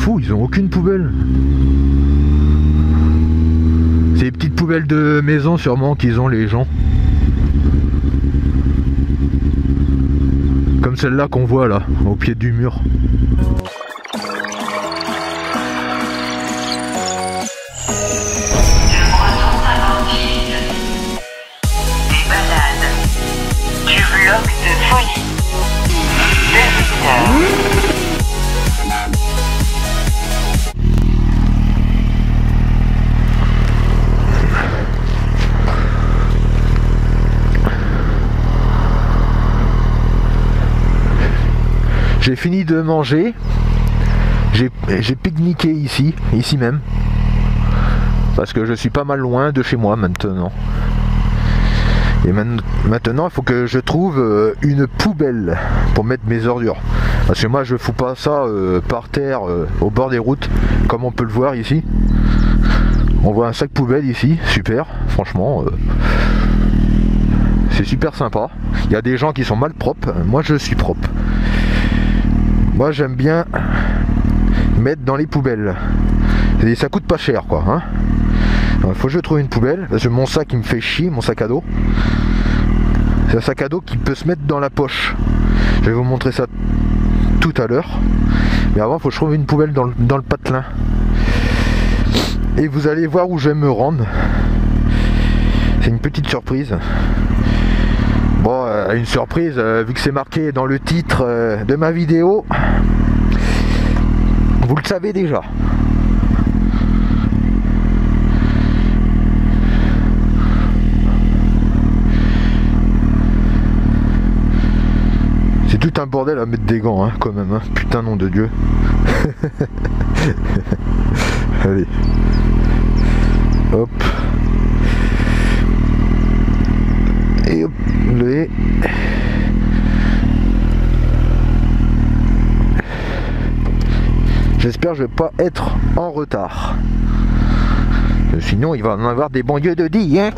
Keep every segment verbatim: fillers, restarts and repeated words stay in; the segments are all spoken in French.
fou, ils ont aucune poubelle. C'est les petites poubelles de maison sûrement qu'ils ont les gens. Comme celle-là qu'on voit là, au pied du mur. J'ai fini de manger, j'ai pique-niqué ici, ici même, parce que je suis pas mal loin de chez moi maintenant. Et maintenant il faut que je trouve une poubelle pour mettre mes ordures. Parce que moi je fous pas ça euh, par terre euh, au bord des routes, comme on peut le voir ici. On voit un sac poubelle ici, super, franchement. Euh, c'est super sympa. Il y a des gens qui sont mal propres, moi je suis propre. Moi j'aime bien mettre dans les poubelles. Et ça coûte pas cher quoi. Hein. Il faut que je trouve une poubelle, parce que mon sac il me fait chier, mon sac à dos. C'est un sac à dos qui peut se mettre dans la poche. Je vais vous montrer ça tout à l'heure. Mais avant il faut que je trouve une poubelle dans le, dans le patelin. Et vous allez voir où je vais me rendre. C'est une petite surprise. Bon, euh, une surprise, euh, vu que c'est marqué dans le titre euh, de ma vidéo, vous le savez déjà. C'est tout un bordel à mettre des gants, hein, quand même, hein. Putain, nom de Dieu. Allez. Hop. Et hop, le j'espère que je vais pas être en retard. Sinon il va en avoir des banlieues de dix, hein.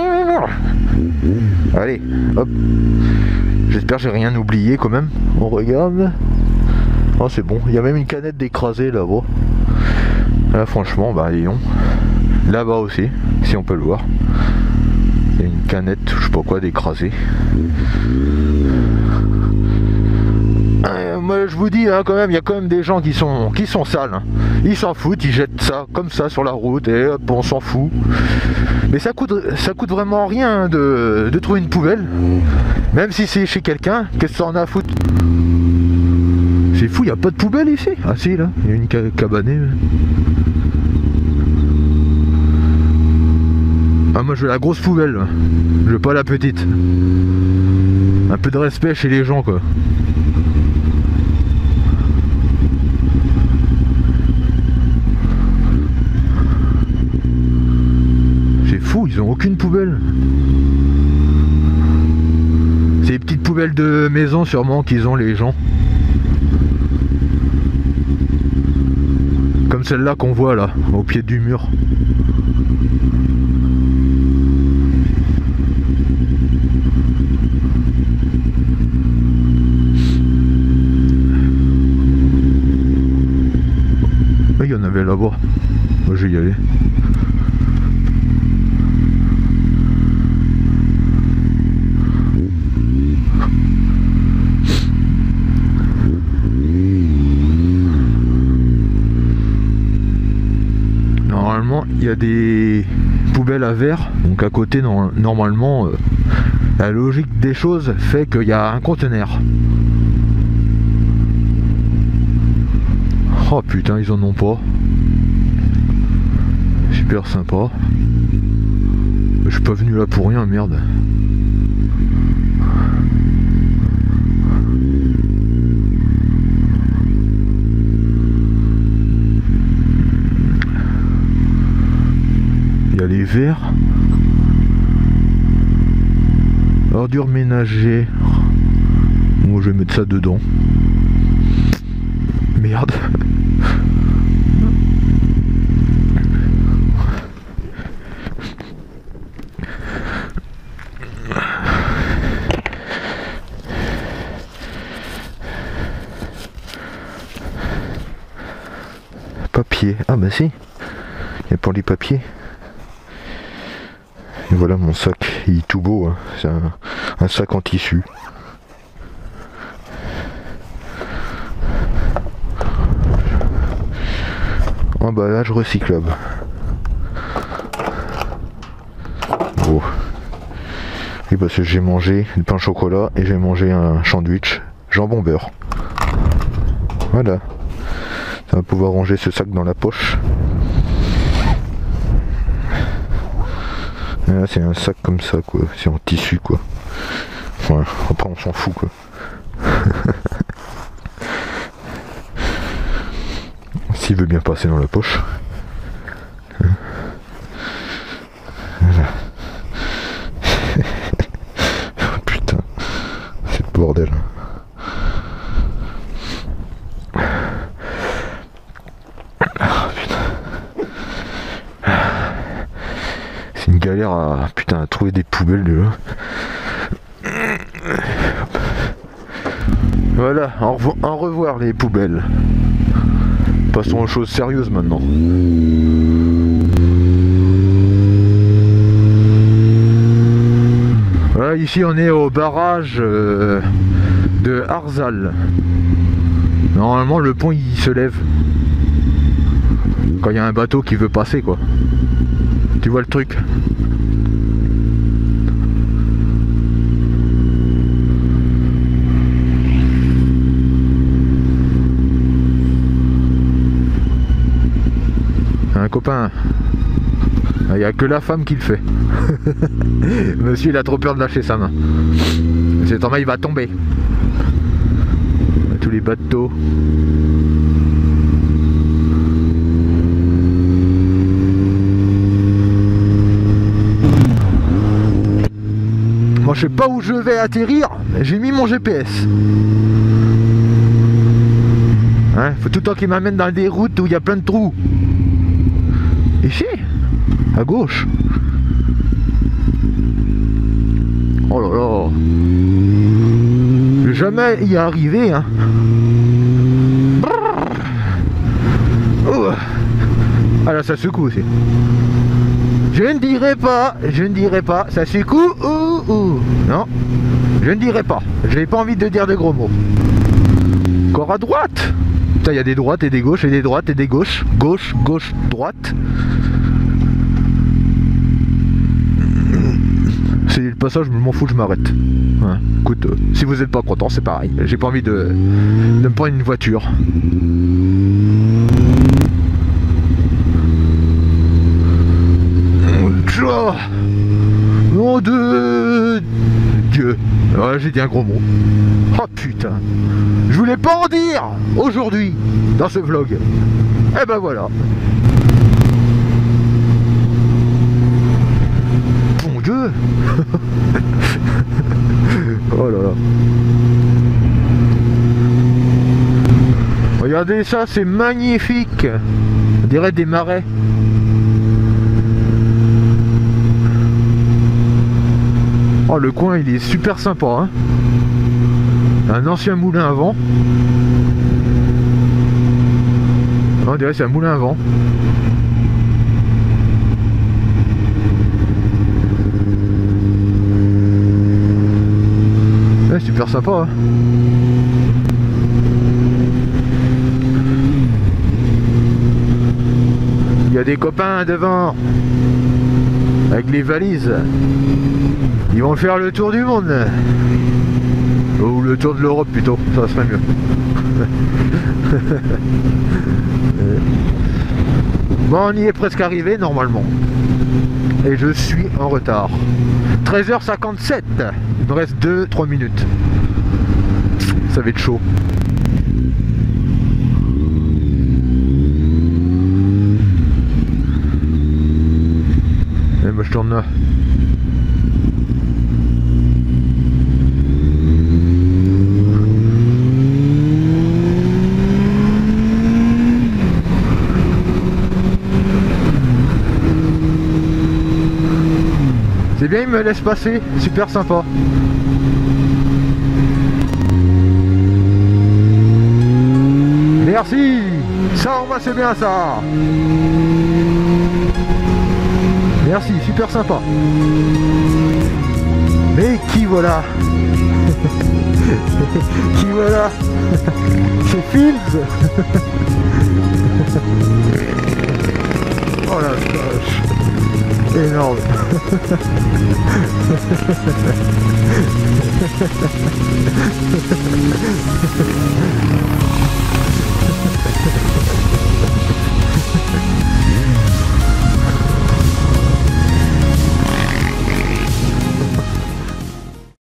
Allez, hop. J'espère que j'ai rien oublié quand même. On regarde. Oh c'est bon, il y a même une canette d'écrasé là-bas. Là franchement, bah disons. Là-bas aussi, si on peut le voir. Il y a une canette, je sais pas quoi, d'écrasé. Euh, moi je vous dis hein, quand même, il y a quand même des gens qui sont qui sont sales. Hein. Ils s'en foutent, ils jettent ça comme ça sur la route et hop, on s'en fout. Mais ça coûte ça coûte vraiment rien hein, de, de trouver une poubelle. Même si c'est chez quelqu'un, qu'est-ce que ça en a à foutre? C'est fou, il n'y a pas de poubelle ici. Ah si là, il y a une cabanée. Ah moi je veux la grosse poubelle, je veux pas la petite. Un peu de respect chez les gens quoi. C'est fou, ils ont aucune poubelle. C'est les petites poubelles de maison sûrement qu'ils ont les gens. Comme celle-là qu'on voit là, au pied du mur. Il y en avait là-bas. Moi je vais y aller. Normalement il y a des poubelles à verre. Donc à côté non, normalement euh, la logique des choses fait qu'il y a un conteneur. Oh putain, ils en ont pas. Super sympa. Je suis pas venu là pour rien, merde. Il y a les verres. Ordures ménagères. Moi je vais mettre ça dedans. Merde. papier. Ah bah si, il y a pour les papiers. Et voilà mon sac, il est tout beau, hein. C'est un, un sac en tissu. Emballage recyclable. Oh. Et parce que j'ai mangé du pain au chocolat et j'ai mangé un sandwich jambon beurre. Voilà. Ça va pouvoir ranger ce sac dans la poche. Et là c'est un sac comme ça quoi, c'est en tissu quoi. Voilà. Après on s'en fout quoi. S'il veut bien passer dans la poche. Voilà. Putain, c'est le bordel. Ah, putain. C'est une galère à putain à trouver des poubelles de là. Voilà, au revoir, au revoir les poubelles. Passons aux choses sérieuses maintenant. Voilà, ici on est au barrage euh, de Arzal. Normalement le pont il se lève quand il y a un bateau qui veut passer quoi. Tu vois le truc? Un copain, il n'y a que la femme qui le fait. Monsieur il a trop peur de lâcher sa main. Cet homme il va tomber. Tous les bateaux. Moi je sais pas où je vais atterrir, j'ai mis mon G P S. Hein, faut tout le temps qu'il m'amène dans des routes où il y a plein de trous. Ici, à gauche. Oh là là. Je vais jamais y arriver, hein. Oh. Ah là, ça secoue aussi. Je ne dirai pas, je ne dirai pas, ça secoue ou ou. Non, je ne dirai pas. Je n'ai pas envie de dire de gros mots. Encore à droite. Putain, il y a des droites et des gauches et des droites et des gauches. Gauche, gauche, droite. C'est le passage, je m'en fous, je m'arrête. Ouais. Écoute, euh, si vous n'êtes pas content, c'est pareil. J'ai pas envie de, de me prendre une voiture. Oh, nom de Dieu. Ouais, j'ai dit un gros mot. Oh putain. Je voulais pas en dire aujourd'hui dans ce vlog. Et ben voilà. Bon Dieu. Oh là là. Regardez ça, c'est magnifique. On dirait des marais. Oh, le coin il est super sympa hein. Un ancien moulin à vent. On dirait c'est un moulin à vent. Ouais, super sympa hein. Il y a des copains devant avec les valises. Ils vont faire le tour du monde. Ou le tour de l'Europe plutôt, ça serait mieux. Bon, on y est presque arrivé normalement. Et je suis en retard. treize heures cinquante-sept. Il me reste deux trois minutes. Ça va être chaud. Et moi je tourne là. C'est bien, il me laisse passer, super sympa. Merci. Ça, on va, c'est bien ça. Merci, super sympa. Mais qui voilà? Qui voilà? C'est Fields. Oh la vache. Énorme.